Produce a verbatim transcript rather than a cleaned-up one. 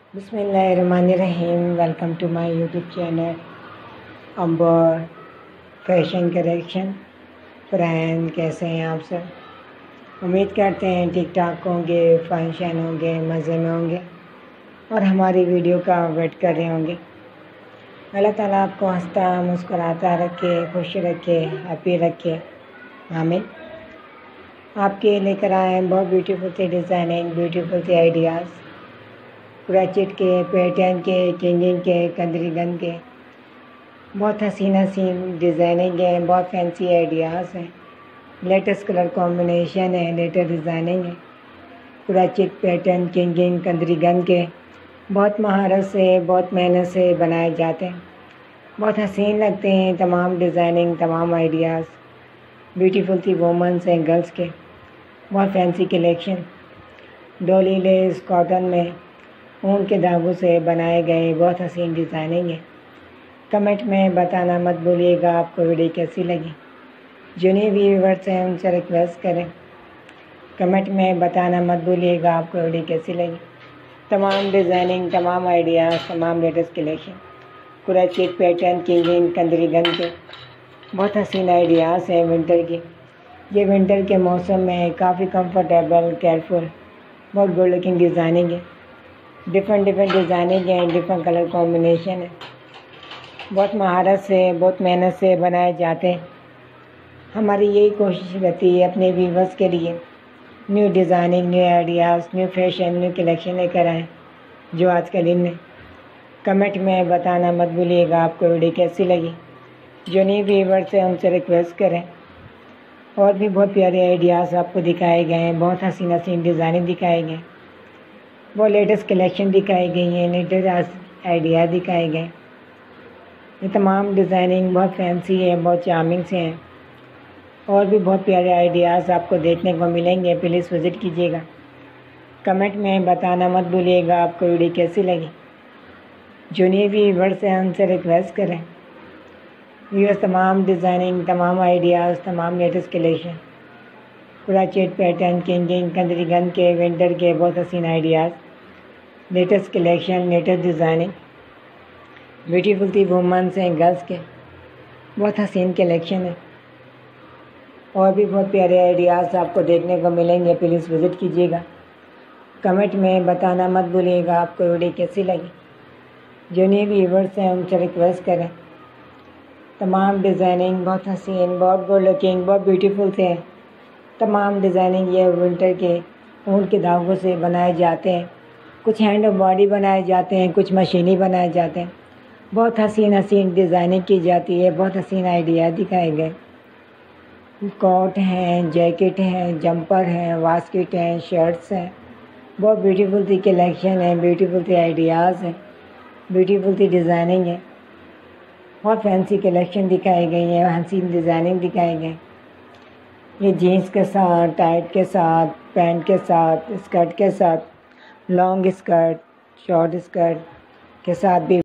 بسم اللہ الرحمن الرحیم. Welcome to my YouTube channel Amber fashion collection. Friend کیسے ہیں آپ سب؟ امید کرتے ہیں ٹھیک ٹھاک ہوں گے، فنکشن ہوں گے، مزے میں ہوں گے اور ہماری ویڈیو کا ویٹ کر رہے ہوں گے. اللہ تعالیٰ آپ کو ہنستا مسکراتا رکھے، خوش رکھے، ہیپی رکھے، آمین. آپ کے لے کر آئے بہت بیوٹیفل تھے ڈیزائننگ، بیوٹیفل تھے آئیڈیاز، کراچٹ کے، پیٹرن کے، کنگنگ کے، کندریگن کے. بہت حسین حسین ڈیزائننگ ہے، بہت فینسی آئیڈیاز ہیں، لیٹسٹ کلر کمبینیشن ہے، لیٹسٹ ڈیزائننگ ہے. کراچٹ، پیٹرن، کنگنگ، کندریگن کے بہت مہارت سے، بہت محنت سے بنائے جاتے ہیں. بہت حسین لگتے ہیں تمام ڈیزائننگ، تمام آئیڈیاز. بیوٹیفل تھی وومنس ہیں، گرلس کے. بہت fancy collection, doily lace cotton میں اون کے دھاگوں سے بنائے گئے بہت حسین ڈیزائننگ ہے. کمنٹ میں بتانا مت بھولیے گا آپ کو ویڈیو کیسی لگی. جو نئے ویورز ہیں ان سے ریکویسٹ کریں، کمنٹ میں بتانا مت بھولیے گا آپ کو ویڈیو کیسی لگی. تمام ڈیزائننگ، تمام آئیڈیاز، تمام لیٹسٹ کلیکشن، کراچٹ، پیٹرن، کنگنگ، کندریگن کے بہت حسین آئیڈیاز ہیں ونٹر کی. یہ ونٹر کے موسم میں کافی کمفرٹیبل، کیئرفل، بہت گڈ لکنگ ڈیزائننگ ہے. ڈفرینٹ ڈفرینٹ ڈیزائننگ ہیں، ڈفرینٹ کلر کمبینیشن ہے. بہت مہارت سے، بہت محنت سے بنائے جاتے ہیں. ہماری یہی کوشش رہتی ہے اپنے ویورز کے لیے new designing, new ideas, new fashion, new collection لے کر آئیں جو آج کے دن میں. کمنٹ میں بتانا مت بھولیے گا آپ کو ویڈیو کیسی لگی. جو نیو ویورز ہیں ان سے ریکویسٹ کریں. اور بھی بہت پیارے آئیڈیاز آپ کو دکھائے گئے ہیں، بہت حسین حسین ڈیزائننگ دکھائے گئے ہیں، بہت لیٹسٹ کلیکشن دکھائی گئی ہیں، لیٹسٹ آئیڈیا دکھائے گئے. یہ تمام ڈیزائننگ بہت فینسی ہے، بہت چارمنگ سے ہیں. اور بھی بہت پیارے آئیڈیاز آپ کو دیکھنے کو ملیں گے، پلیز وزٹ کیجیے گا. کمنٹ میں بتانا مت بھولیے گا آپ کو ویڈیو کیسی لگی. جو نئے ویورز ہیں ان سے ریکویسٹ کریں. ویورز تمام ڈیزائننگ، تمام آئیڈیاز، تمام لیٹسٹ کلیکشن، کراچٹ، پیٹرن، کنگنگ، کندریگن کے ونٹر کے بہت حسین ideas, latest collection, latest designing. Beautiful تھی وومنس ہیں، گرلس کے بہت حسین کلیکشن ہے. اور بھی بہت پیارے آئیڈیاز آپ کو دیکھنے کو ملیں گے، پلیز وزٹ کیجیے گا. کمنٹ میں بتانا مت بھولیے گا آپ کو ویڈیو کیسی لگی. جو نئے ویورز ہیں ان سے ریکویسٹ کریں. تمام ڈیزائننگ بہت حسین، بہت گڈ لکنگ، بہت بیوٹیفل تھے. تمام ڈیزائننگ یہ ونٹر کے اون کے دھاگوں سے بنائے جاتے ہیں. کچھ ہینڈ باڈی بنائے جاتے ہیں، کچھ مشینی بنائے جاتے ہیں. بہت حسین حسین ڈیزائننگ کی جاتی ہے، بہت حسین آئیڈیا دکھائے گئے. کوٹ ہیں، جیکٹ ہیں، جمپر ہیں، واسکٹ ہیں، شرٹس ہیں. بہت بیوٹیفل تھی کلیکشن ہے، بیوٹیفل تھی آئیڈیاز ہیں، بیوٹیفل تھی ڈیزائننگ ہے. بہت فینسی کلیکشن دکھائی گئی ہیں، حسین ڈیزائننگ دکھائی گئی. یہ جینس کے ساتھ، ٹائٹ کے ساتھ، پینٹ کے ساتھ، اسکرٹ کے ساتھ، لانگ اسکرٹ، شارٹ اسکرٹ کے ساتھ بھی